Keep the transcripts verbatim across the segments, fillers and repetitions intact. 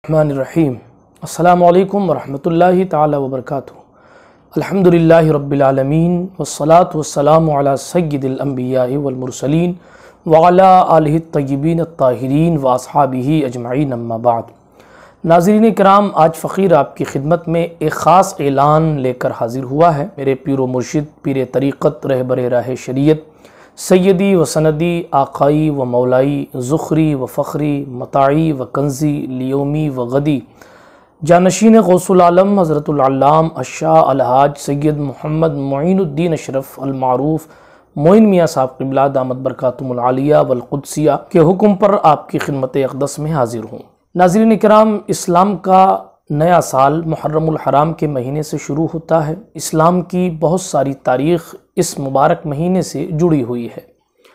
रहमानिर्रहीम। अस्सलामु अलैकुम वरहमतुल्लाहि ताला वबरकातुहू। अल्हम्दुलिल्लाहि रब्बिल आलमीन वस्सलातु वस्सलामु अला सय्यिदिल अंबियाइ वल मुरसलीन व अला आलिहि तय्यिबीन अत्ताहिरीन व अस्हाबिही अजमईन अम्मा बाद। नाज़रीन किराम, आज फ़कीर आपकी खिदमत में एक ख़ास ऐलान लेकर हाज़िर हुआ है। मेरे पीर व मुर्शिद, पीर तरीक़त, रहबर राह शरीयत, सैयदी व सनदी, आकाई व मौलाई, ज़ुख़री व फ़ख़री, मताई व कंज़ी, लियोमी व गदी, जानशीन गौसुल आलम हज़रतुल अल्लाम अशाह अलहाज सैयद मोहम्मद मोइनुद्दीन अशरफ़ अल मारूफ़ मोइन मियाँ साहब क़िबला दामत बरकातुहुल आलिया वल क़ुद्सिया के हुक्म पर आपकी खिदमत अक़दस में हाज़िर हूँ। नाज़रीन किराम, इस्लाम का नया साल मुहर्रमुल हराम के महीने से शुरू होता है। इस्लाम की बहुत सारी तारीख़ इस मुबारक महीने से जुड़ी हुई है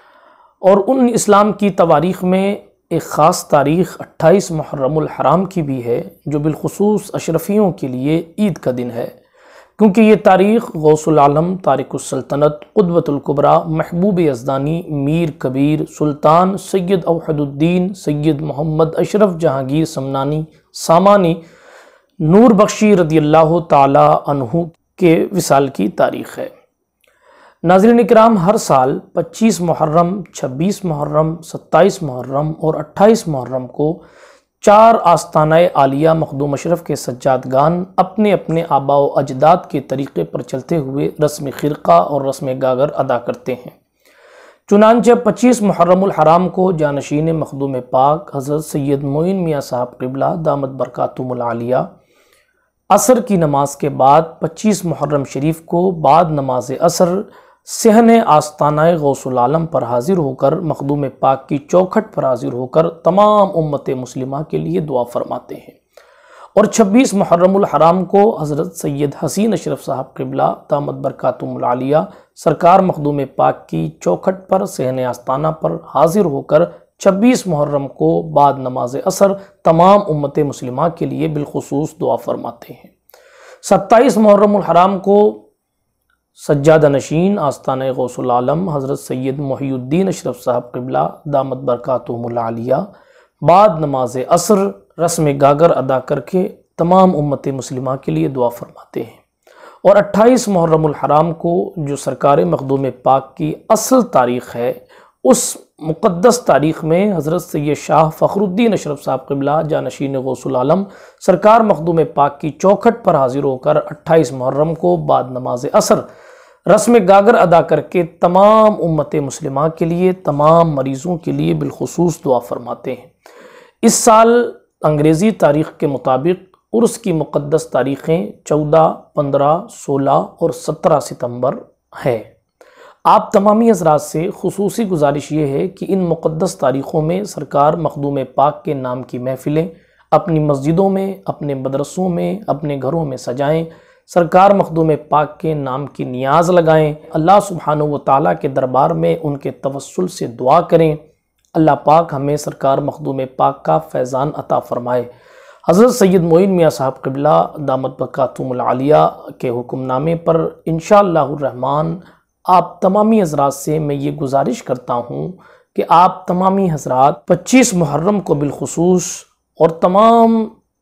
और उन इस्लाम की तवारीख़ में एक ख़ास तारीख़ अट्ठाईस मुहर्रमुल हराम की भी है, जो बिलखुसूस अशरफियों के लिए ईद का दिन है, क्योंकि ये तारीख़ गौसुल आलम, तारिकुस सल्तनत, क़ुतबतुल कुबरा, महबूब यज़दानी, मीर कबीर, सुल्तान सैयद औहदुद्दीन, सैयद मोहम्मद अशरफ जहांगीर समनानी सामानी नूर बख्शी रदियल्लाहु ताला अन्हु के विसाल की तारीख़ है। नाज़रीन किराम, हर साल पच्चीस मुहर्रम, छब्बीस मुहर्रम, सत्ताईस मुहर्रम और अट्ठाईस मुहर्रम को चार आस्तानाए आलिया मखदूम अशरफ के सज्जादगान अपने अपने आबा व अजदाद के तरीक़े पर चलते हुए रस्म खिरक़ा और रस्म गागर अदा करते हैं। चुनांचे पच्चीस मुहर्रमुल हराम को जानशीन मखदूम पाक हज़रत सैयद मोइन मियाँ साहब क़िबला दामत बरकातुहुल आलिया असर की नमाज के बाद पच्चीस मुहर्रम शरीफ को बाद नमाज असर सहने आस्तानाए गौसुल आलम पर हाजिर होकर मखदूम पाक की चौखट पर हाजिर होकर तमाम उम्मत मुस्लिमा के लिए दुआ फरमाते हैं। और छब्बीस मुहर्रमुल हराम को हज़रत सैयद हसीन अशरफ साहब क़िबला दामत बरकातुहुल आलिया सरकार मखदूम पाक की चौखट पर सहने आस्ताना पर हाजिर होकर छब्बीस मुहर्रम को बाद नमाज असर तमाम उम्मत मुस्लिमा के लिए बिलखुसूस दुआ फरमाते हैं। सत्ताईस मुहर्रमुल हराम को सज्जादा नशीन आस्ताना गौसुल आलम हज़रत सैयद मोहिउद्दीन अशरफ साहब क़िबला दामत बरकातुहुल आलिया बाद नमाज असर रस्म गागर अदा करके तमाम उम्मत मुस्लिमा के लिए दुआ फरमाते हैं। और अट्ठाईस मुहर्रमुल हराम को जो सरकार मखदूम पाक की असल तारीख़ है, उस मुक़द्दस तारीख़ में हज़रत सैयद शाह फ़खरुद्दीन अशरफ साहब क़िबला जानशीन गौसुल आलम सरकार मखदूम पाक की चौखट पर हाजिर होकर अट्ठाईस मुहर्रम को बाद नमाज असर रस्म गागर अदा करके तमाम उम्मत मुस्लिमा के लिए, तमाम मरीज़ों के लिए बिलखुसूस दुआ फरमाते हैं। इस साल अंग्रेज़ी तारीख़ के मुताबिक उर्स की मुक़द्दस तारीख़ें चौदह, पंद्रह, सोलह और सत्रह सितंबर है। आप तमामी हज़रात से खुसूसी गुजारिश ये है कि इन मुक़द्दस तारीख़ों में सरकार मखदूम पाक के नाम की महफ़िलें अपनी मस्जिदों में, अपने मदरसों में, अपने घरों में सजाएं, सरकार मखदूम पाक के नाम की नियाज़ लगाएं, अल्लाह सुब्हानहू व तआला के दरबार में उनके तवस्सुल से दुआ करें। अल्लाह पाक हमें सरकार मखदूम पाक का फैज़ान अता फ़रमाए। हज़रत सैयद मोइन मियाँ साहब क़िबला दामत बरकातुहुल आलिया के हुक्मनामे पर इंशाअल्लाहुर रहमान आप तमामी हज़रात से मैं ये गुजारिश करता हूँ कि आप तमामी हज़रात पच्चीस मुहर्रम को बिलखुसूस और तमाम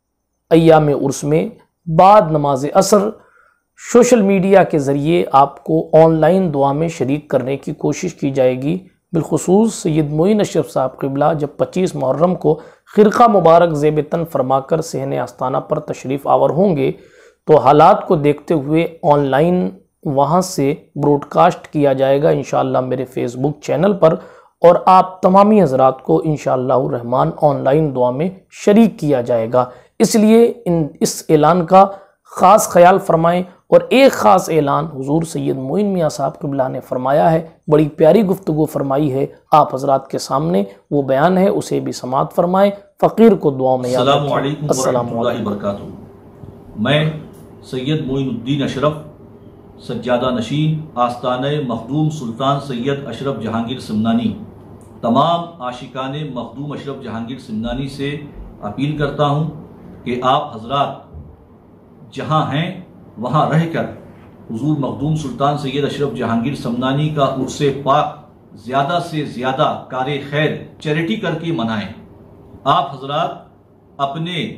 अय्याम उर्स में बाद नमाज असर सोशल मीडिया के ज़रिए आपको ऑनलाइन दुआ में शरीक करने की कोशिश की जाएगी। बिलखुसूस सैयद मोइन अशरफ साहब क़िबला जब पच्चीस मुहर्रम को खिरक़ा मुबारक ज़ेब तन फरमाकर सहने आस्ताना पर तशरीफ़ आवर होंगे, तो हालात को देखते हुए ऑनलाइन वहाँ से ब्रॉडकास्ट किया जाएगा इंशाअल्लाह मेरे फ़ेसबुक चैनल पर, और आप तमामी हज़रात को इंशाअल्लाहुर रहमान ऑनलाइन दुआ में शरीक किया जाएगा। इसलिए इन इस ऐलान का ख़ास ख्याल फरमाएँ। और एक ख़ास ऐलान हुज़ूर सैयद मोइन मियाँ साहब क़िबला ने फरमाया है, बड़ी प्यारी गुफ्तगू फरमाई है आप हज़रात के सामने, वो बयान है, उसे भी समात फरमाएँ। फ़कीर को दुआ में याद रखें। अस्सलामु अलैकुम। मैं सैयद मोइनुद्दीन अशरफ सज्जादा नशीन आस्ताने मखदूम सुल्तान सैयद अशरफ जहांगीर समनानी तमाम आशिकाने मखदूम अशरफ जहांगीर समनानी से अपील करता हूँ कि आप हजरात जहाँ हैं वहाँ रहकर हुजूर मखदूम सुल्तान सैयद अशरफ जहांगीर समनानी का उर्से पाक ज़्यादा से ज़्यादा कार्य खैर चैरिटी करके मनाएं। आप हजरात अपने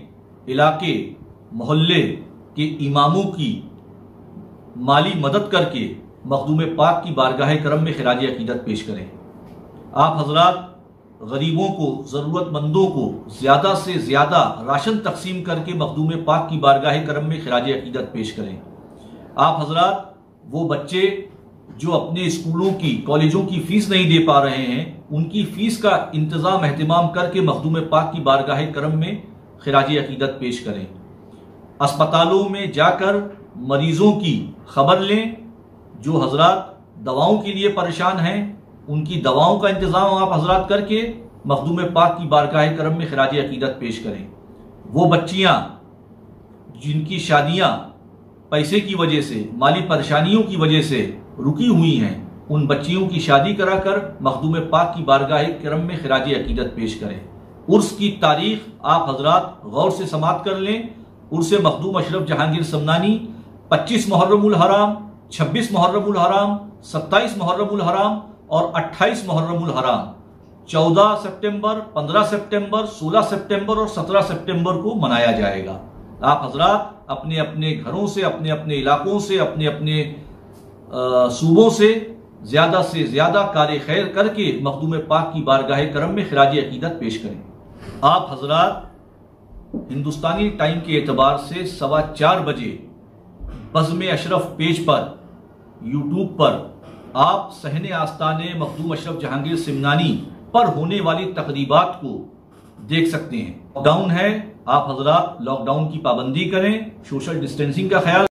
इलाके मोहल्ले के इमामों की माली मदद करके मखदूम पाक की बारगाह करम में खिराज अकीदत पेश करें। आप हजरात गरीबों को, ज़रूरतमंदों को ज़्यादा से ज़्यादा राशन तकसीम करके मखदूम पाक की बारगाह करम में खिराज अकीदत पेश करें। आप हजरात वो बच्चे जो अपने स्कूलों की, कॉलेजों की फ़ीस नहीं दे पा रहे हैं, उनकी फ़ीस का इंतज़ाम एहतमाम करके मखदूम पाक की बारगाह करम में खिराज अकीदत पेश करें। अस्पतालों में जाकर मरीज़ों की खबर लें। जो हजरात दवाओं के लिए परेशान हैं, उनकी दवाओं का इंतज़ाम आप हजरात करके मखदूम पाक की बारगाह करम में खिराज अकीदत पेश करें। वो बच्चियाँ जिनकी शादियाँ पैसे की वजह से, माली परेशानियों की वजह से रुकी हुई हैं, उन बच्चियों की शादी कराकर मखदूम पाक की बारगाह करम में खिराज अकीदत पेश करें। उर्स की तारीख आप हजरात गौर से समात कर लें। उर्स मखदूम अशरफ जहांगीर समनानी पच्चीस मुहर्रमुल हराम, छब्बीस मुहर्रमुल हराम, सत्ताईस मुहर्रमुल हराम और अट्ठाईस मुहर्रमुल हराम चौदह सितंबर, पंद्रह सितंबर, सोलह सितंबर और सत्रह सितंबर को मनाया जाएगा। आप हजरात अपने अपने घरों से, अपने अपने इलाकों से, अपने अपने सूबों से ज़्यादा से ज़्यादा कार्य खैर करके मखदूम पाक की बारगाह करम में खिराज अकीदत पेश करें। आप हजरात हिंदुस्तानी टाइम के एतबार से सवा चार बजे बज़्म अशरफ पेज पर यूट्यूब पर आप सहने आस्ताने मखदूम अशरफ जहांगीर सिमनानी पर होने वाली तकरीबात को देख सकते हैं। लॉकडाउन है, आप हजरात लॉकडाउन की पाबंदी करें, सोशल डिस्टेंसिंग का ख्याल